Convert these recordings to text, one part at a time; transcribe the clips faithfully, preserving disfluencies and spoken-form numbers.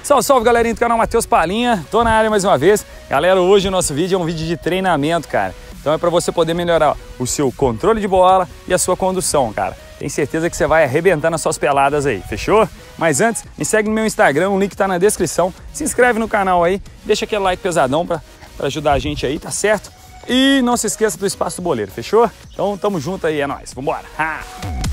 Salve, salve, galerinha do canal Matheus Palinha, tô na área mais uma vez. Galera, hoje o nosso vídeo é um vídeo de treinamento, cara. Então é para você poder melhorar o seu controle de bola e a sua condução, cara. Tenho certeza que você vai arrebentar nas suas peladas aí, fechou? Mas antes, me segue no meu Instagram, o link tá na descrição. Se inscreve no canal aí, deixa aquele like pesadão pra, pra ajudar a gente aí, tá certo? E não se esqueça do Espaço do Boleiro, fechou? Então tamo junto aí, é nóis, vambora! Ha!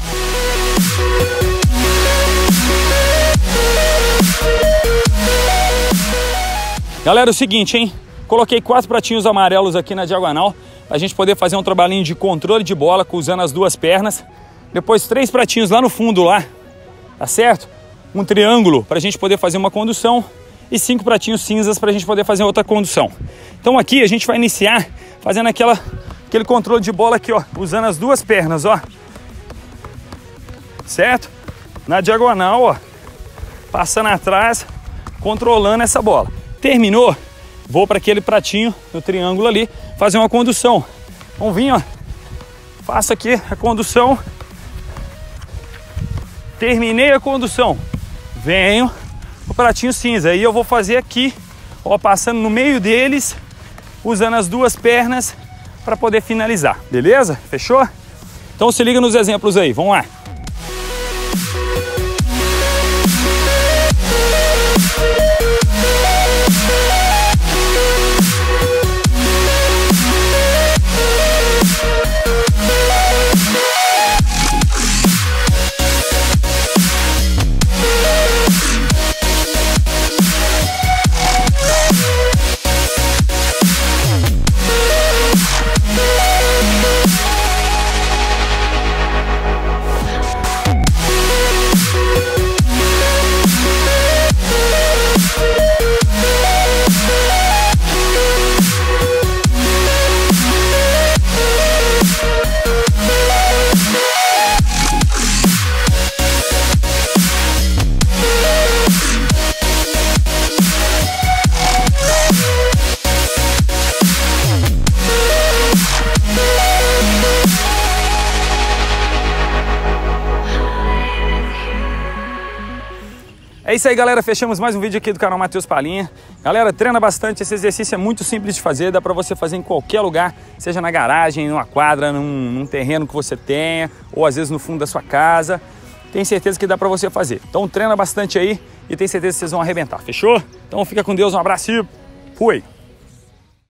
Galera, é o seguinte, hein? Coloquei quatro pratinhos amarelos aqui na diagonal pra gente poder fazer um trabalhinho de controle de bola usando as duas pernas. Depois três pratinhos lá no fundo lá, tá certo? Um triângulo pra gente poder fazer uma condução e cinco pratinhos cinzas pra gente poder fazer outra condução. Então aqui a gente vai iniciar fazendo aquela, aquele controle de bola aqui, ó, usando as duas pernas, ó. Certo? Na diagonal, ó, passando atrás, controlando essa bola. Terminou, vou para aquele pratinho no triângulo ali, fazer uma condução. Vamos vir, ó, faço aqui a condução, terminei a condução, venho o pratinho cinza, aí eu vou fazer aqui, ó, passando no meio deles, usando as duas pernas para poder finalizar, beleza? Fechou? Então se liga nos exemplos aí, vamos lá. É isso aí, galera, fechamos mais um vídeo aqui do canal Matheus Palinha. Galera, treina bastante, esse exercício é muito simples de fazer, dá pra você fazer em qualquer lugar, seja na garagem, numa quadra, num, num terreno que você tenha, ou às vezes no fundo da sua casa. Tenho certeza que dá pra você fazer. Então treina bastante aí e tenho certeza que vocês vão arrebentar, fechou? Então fica com Deus, um abraço e fui!